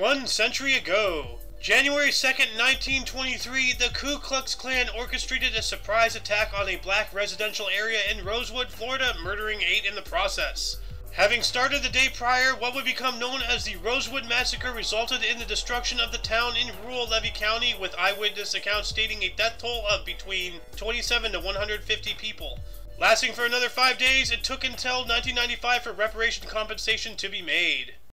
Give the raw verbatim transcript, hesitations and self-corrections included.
One century ago, January second, nineteen twenty-three, the Ku Klux Klan orchestrated a surprise attack on a black residential area in Rosewood, Florida, murdering eight in the process. Having started the day prior, what would become known as the Rosewood Massacre resulted in the destruction of the town in rural Levy County, with eyewitness accounts stating a death toll of between twenty-seven to one hundred fifty people. Lasting for another five days, it took until nineteen ninety-five for reparation compensation to be made.